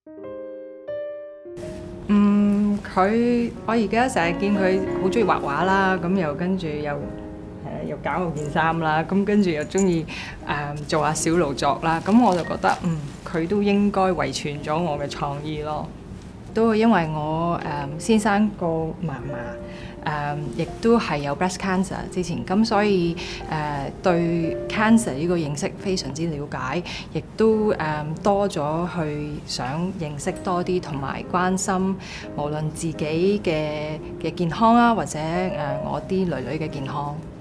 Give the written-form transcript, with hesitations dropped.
我而家成日見佢好中意畫畫啦，咁又跟住又搞我件衫啦，咁跟住又中意做下小勞作啦，咁我就覺得佢都應該遺傳咗我嘅創意咯。都因為我先生個嫲嫲亦都係有 breast cancer 之前，咁所以對 cancer 呢個認識非常之了解，亦都多咗去想認識多啲，同埋關心無論自己嘅健康啦，或者我啲囡囡嘅健康。